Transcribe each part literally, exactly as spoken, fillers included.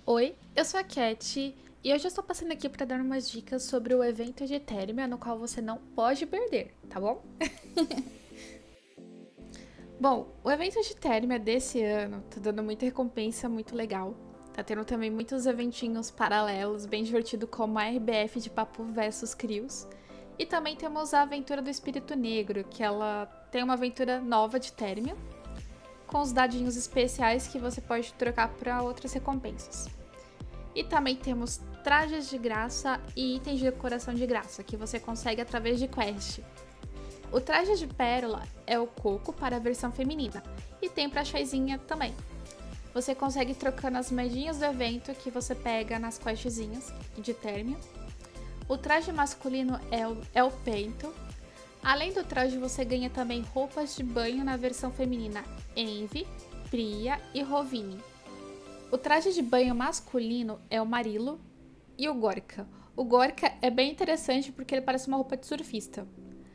Oi, eu sou a Cat e hoje eu estou passando aqui para dar umas dicas sobre o evento de Térmia no qual você não pode perder, tá bom? Bom, o evento de Térmia desse ano tá dando muita recompensa muito legal. Tá tendo também muitos eventinhos paralelos bem divertido como a R B F de Papu versus Crios. E também temos a aventura do Espírito Negro, que ela tem uma aventura nova de Térmia, com os dadinhos especiais que você pode trocar para outras recompensas. E também temos trajes de graça e itens de decoração de graça, que você consegue através de quest. O traje de pérola é o coco para a versão feminina, e tem pra Chaizinha também. Você consegue trocando as moedinhas do evento que você pega nas questzinhas de Térmia. O traje masculino é o, é o peito. Além do traje, você ganha também roupas de banho na versão feminina Envy, Priya e Rovini. O traje de banho masculino é o Marilo e o Gorka. O Gorka é bem interessante porque ele parece uma roupa de surfista.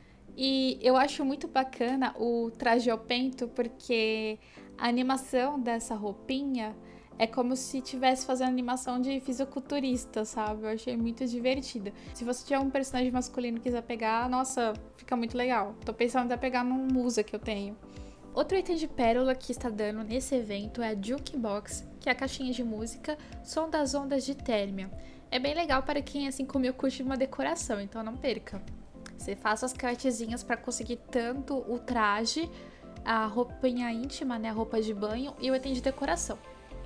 E eu acho muito bacana o traje ao pento porque a animação dessa roupinha é como se estivesse fazendo animação de fisiculturista, sabe? Eu achei muito divertida. Se você tiver um personagem masculino e quiser pegar, nossa, fica muito legal. Tô pensando até pegar num musa que eu tenho. Outro item de pérola que está dando nesse evento é a Jukebox, que é a caixinha de música Som das Ondas de Térmia. É bem legal para quem, assim como eu, curte uma decoração, então não perca. Você faz as cartezinhas para conseguir tanto o traje, a roupinha íntima, né, a roupa de banho e o item de decoração.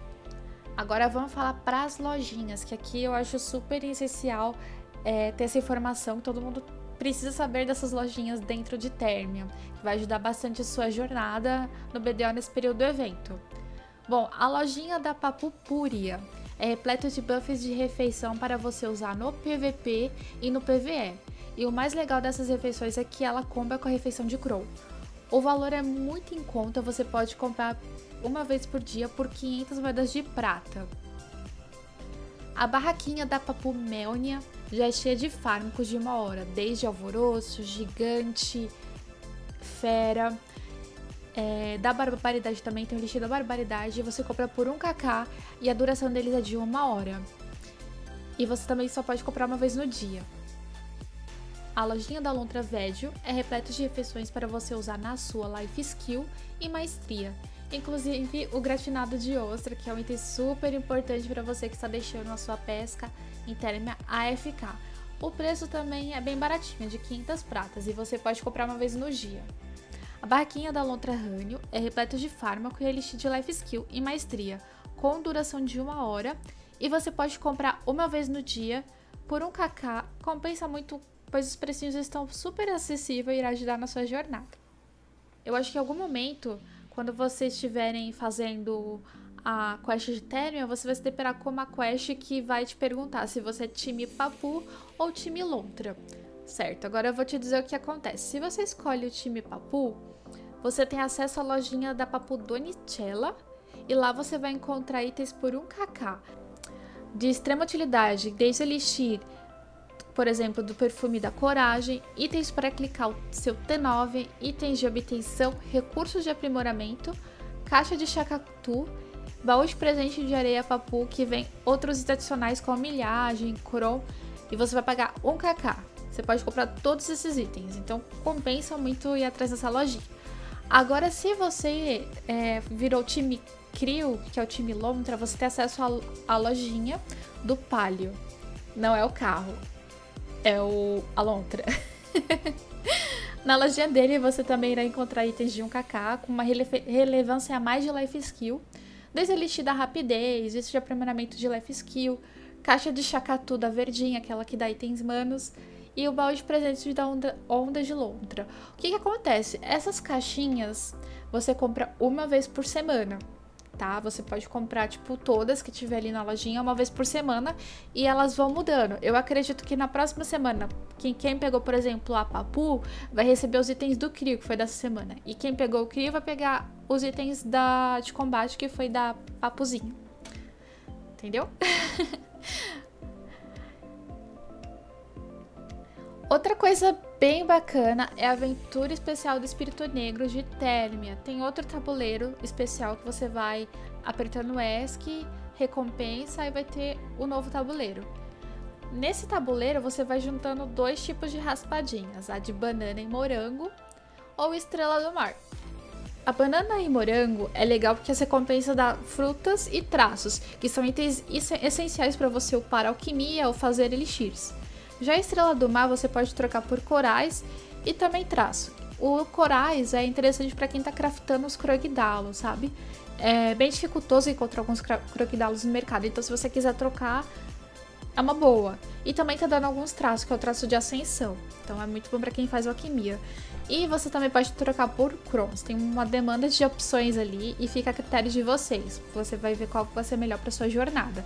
Agora vamos falar para as lojinhas, que aqui eu acho super essencial é, ter essa informação que todo mundo precisa saber dessas lojinhas dentro de Térmia, que vai ajudar bastante a sua jornada no B D O nesse período do evento. Bom, a lojinha da Papu Púria é repleta de buffs de refeição para você usar no P V P e no P V E. E o mais legal dessas refeições é que ela comba com a refeição de Crow. O valor é muito em conta, você pode comprar uma vez por dia por quinhentas moedas de prata. A barraquinha da Papu Melnia já é cheia de fármacos de uma hora, desde alvoroço, gigante, fera. É, da barbaridade também tem o lixo da barbaridade, você compra por um kk e a duração deles é de uma hora. E você também só pode comprar uma vez no dia. A lojinha da Lontra Védio é repleta de refeições para você usar na sua Life Skill e Maestria. Inclusive o gratinado de ostra, que é um item super importante para você que está deixando a sua pesca em Térmia A F K. O preço também é bem baratinho, é de quinhentas pratas, e você pode comprar uma vez no dia. A barraquinha da Lontra Rânio é repleta de fármaco e elixir de Life Skill e Maestria, com duração de uma hora, e você pode comprar uma vez no dia por um kk, compensa muito, pois os precinhos estão super acessíveis e irá ajudar na sua jornada. Eu acho que em algum momento, quando vocês estiverem fazendo a quest de Térmia, você vai se deparar com uma quest que vai te perguntar se você é time Papu ou time Lontra. Certo, agora eu vou te dizer o que acontece. Se você escolhe o time Papu, você tem acesso à lojinha da Papu Donicella e lá você vai encontrar itens por um kk de extrema utilidade, desde elixir, por exemplo, do perfume da coragem, itens para clicar o seu T nove, itens de obtenção, recursos de aprimoramento, caixa de chacatu, baú de presente de areia Papu, que vem outros itens adicionais como milhagem, cron, e você vai pagar um kk. Você pode comprar todos esses itens, então compensa muito ir atrás dessa lojinha. Agora, se você é, virou time Crio, que é o time Lontra, você tem acesso à lojinha do Palio. Não é o carro, é o a Lontra. Na lojinha dele você também irá encontrar itens de um kk com uma rele relevância a mais de Life Skill, desde a elixir da rapidez, isso de aprimoramento de Life Skill, caixa de chacatu da verdinha, aquela que dá itens manos, e o baú de presentes da onda, onda de Lontra. O que que acontece? Essas caixinhas você compra uma vez por semana, tá? Você pode comprar, tipo, todas que tiver ali na lojinha uma vez por semana e elas vão mudando. Eu acredito que na próxima semana, quem, quem pegou, por exemplo, a Papu, vai receber os itens do Crio, que foi dessa semana. E quem pegou o Crio vai pegar os itens da, de combate, que foi da Papuzinho. Entendeu? Outra coisa bem bacana é a aventura especial do Espírito Negro de Térmia. Tem outro tabuleiro especial que você vai apertando o ESC, recompensa, aí vai ter o novo tabuleiro. Nesse tabuleiro você vai juntando dois tipos de raspadinhas, a de banana e morango ou estrela do mar. A banana e morango é legal porque as recompensas dá frutas e traços, que são itens essenciais para você upar alquimia ou fazer elixirs. Já a estrela do mar você pode trocar por corais e também traço. O corais é interessante para quem tá craftando os croquidalos, sabe? É bem dificultoso encontrar alguns croquidalos no mercado, então se você quiser trocar, é uma boa. E também tá dando alguns traços, que é o traço de ascensão. Então é muito bom para quem faz alquimia. E você também pode trocar por crons. Tem uma demanda de opções ali e fica a critério de vocês. Você vai ver qual vai ser melhor para sua jornada.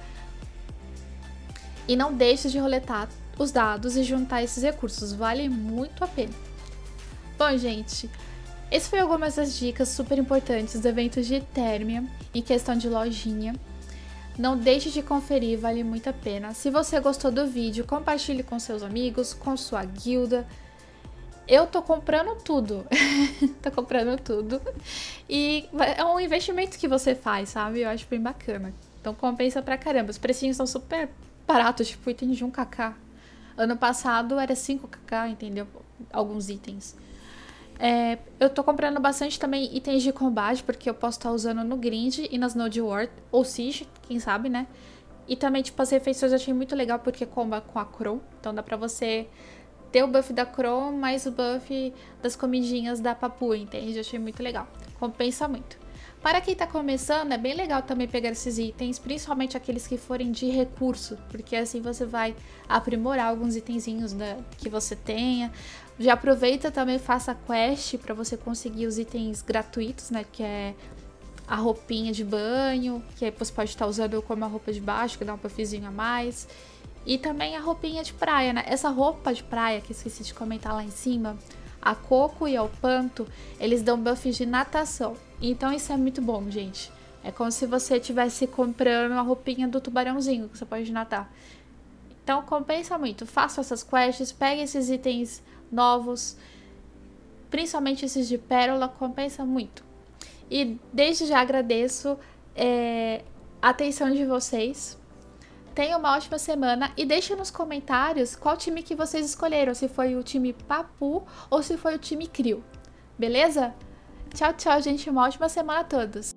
E não deixe de roletar os dados e juntar esses recursos. Vale muito a pena. Bom, gente, esse foi algumas das dicas super importantes do evento de Térmia em questão de lojinha. Não deixe de conferir, vale muito a pena. Se você gostou do vídeo, compartilhe com seus amigos, com sua guilda. Eu tô comprando tudo. Tô comprando tudo. E é um investimento que você faz, sabe? Eu acho bem bacana. Então compensa pra caramba. Os precinhos são super baratos, tipo item de um kk. Ano passado era cinco kk, entendeu? Alguns itens. É, eu tô comprando bastante também itens de combate, porque eu posso estar usando no Grind e nas Node War, ou Siege, quem sabe, né? E também, tipo, as refeições eu achei muito legal, porque comba com a Crow. Então dá pra você ter o buff da Crow, mais o buff das comidinhas da Papu, entende? Eu achei muito legal. Compensa muito. Para quem tá começando, é bem legal também pegar esses itens, principalmente aqueles que forem de recurso, porque assim você vai aprimorar alguns itenzinhos da, que você tenha. Já aproveita também, faça a quest para você conseguir os itens gratuitos, né, que é a roupinha de banho, que você pode estar usando como a roupa de baixo, que dá um puffzinho a mais. E também a roupinha de praia, né? Essa roupa de praia, que esqueci de comentar lá em cima, a Coco e ao Panto, eles dão buffs de natação. Então isso é muito bom, gente. É como se você estivesse comprando a roupinha do tubarãozinho, que você pode nadar. Então compensa muito. Faça essas quests, pegue esses itens novos, principalmente esses de pérola, compensa muito. E desde já agradeço é, a atenção de vocês. Tenha uma ótima semana e deixe nos comentários qual time que vocês escolheram, se foi o time Papu ou se foi o time Crio. Beleza? Tchau, tchau, gente. Uma ótima semana a todos.